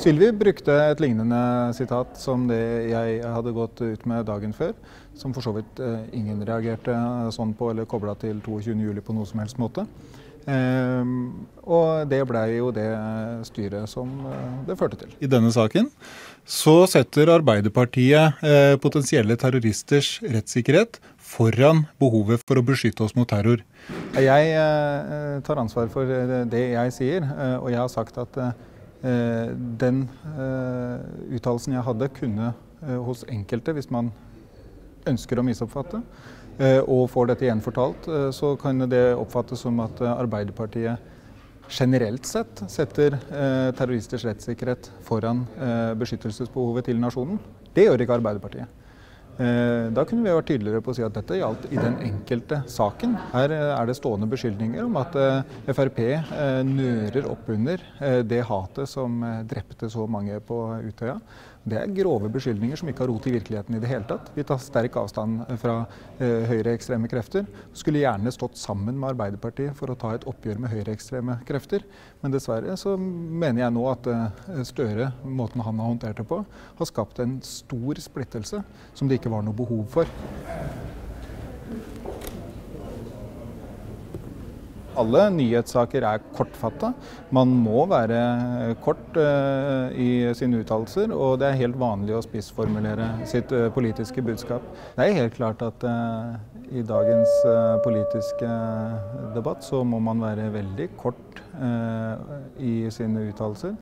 Sylvi brukte et lignende sitat som det jeg hadde gått ut med dagen før, som for så vidt ingen reagerte sånn på eller koblet til 22. juli på noe som helst måte. Og det ble jo det styret som det førte til. I denne saken så setter Arbeiderpartiet potensielle terroristers rettssikkerhet foran behovet for å beskytte oss mot terror. Jeg tar ansvar for det jeg sier, og jeg har sagt at den uttalelsen jeg hadde kunne hos enkelte, hvis man ønsker å misoppfatte, og får dette gjenfortalt, så kan det oppfattes som at Arbeiderpartiet generelt sett setter terroristers rettssikkerhet foran beskyttelsesbehovet til nasjonen. Det gjør ikke Arbeiderpartiet. Da kunne vi vært tydeligere på å si at dette gjaldt i den enkelte saken. Her det stående beskyldninger om at FrP nører opp under det hatet som drepte så mange på Utøya. Det grove beskyldninger som ikke har rot i virkeligheten i det hele tatt. Vi tar sterk avstand fra høyreekstreme krefter. Skulle gjerne stått sammen med Arbeiderpartiet for å ta et oppgjør med høyreekstreme krefter. Men dessverre så mener jeg nå at Støre, måten han har håndtert det på, har skapt en stor splittelse som det ikke var noe behov for. Alle nyhetssaker kortfattet. Man må være kort i sine uttalelser, og det helt vanlig å spissformulere sitt politiske budskap. Det helt klart at i dagens politiske debatt så må man være veldig kort i sine uttalelser.